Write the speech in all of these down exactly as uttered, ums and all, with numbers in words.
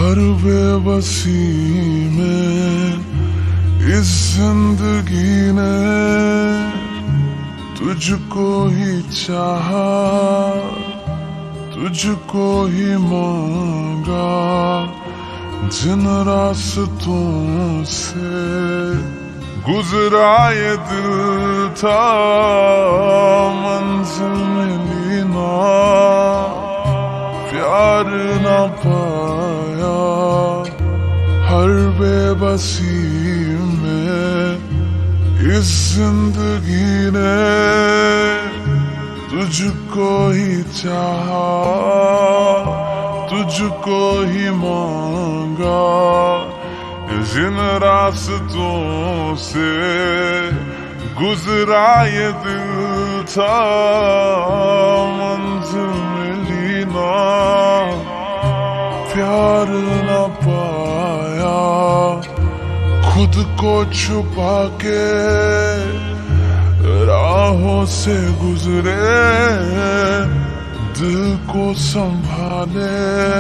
हर बेबसी में इस जिंदगी ने तुझको ही चाहा, तुझको ही मांगा। जिन रास्तों से गुजरा ये दिल था, मंजिल मिली ना, प्यार ना पाया। हर बेबसी में इस जिंदगी ने तुझको ही चाहा, तुझको ही मांगा। जिन रास्तों से गुजरा ये दिल था, मंजिल मिली ना, प्यार न पाया। खुद को छुपा के राहों से गुजरे, दिल को संभाले,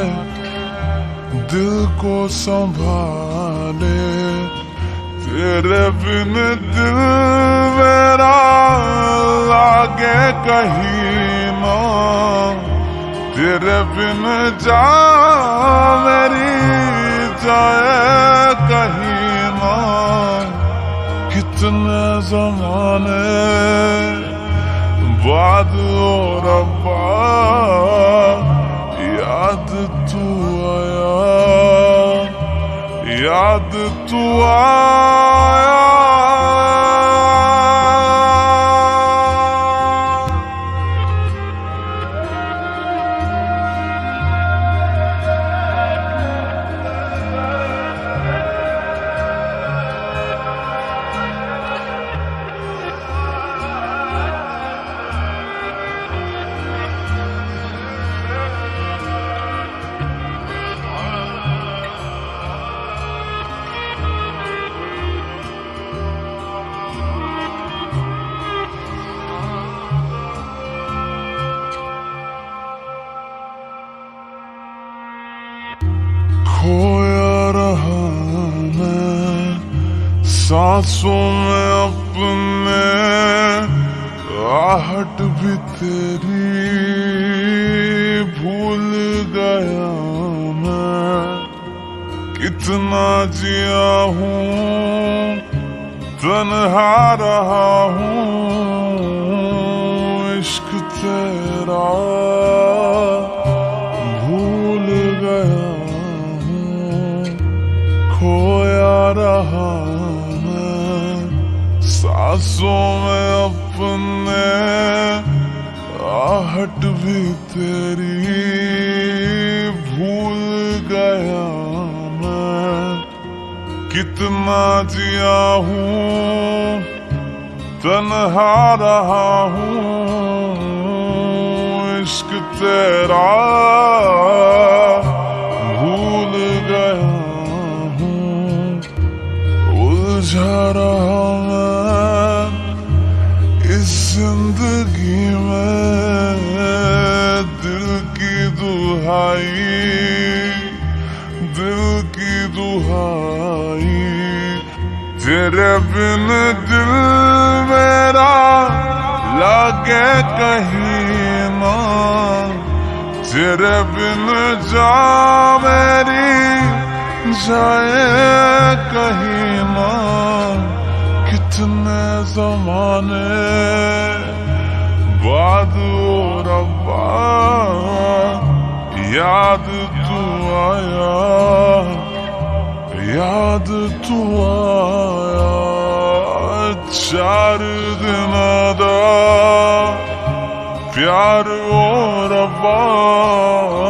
दिल को संभाले। तेरे बिन दिल मेरा लागे कहीं ना, तेरे बिन जा मेरी जाए कहीं ना। कितने ज़माने बाद ओ रब्बा याद तू आया, याद तू आया। खोया रहा मैं सांसों में अपने, आहट भी तेरी भूल गया मैं। कितना जिया हूँ तन्हा रहा हूँ, इश्क तेरा भूल गया। खोया रहा मैं सांसों में अपने, आहट भी तेरी भूल गया मैं। कितना जिया हूँ तन्हा रहा हूँ, इश्क तेरा भूल गया। उलझा रहा मैं इस जिंदगी में, दिल की दुहाई, दिल की दुहाई। तेरे बिन दिल मेरा लागे कहीं ना, तेरे बिन जा मेरी जाए कहीं ना। कितने ज़माने बाद ओ रब्बा याद तू आया, याद तू आया। चार दिन दा प्यार ओ रब्बा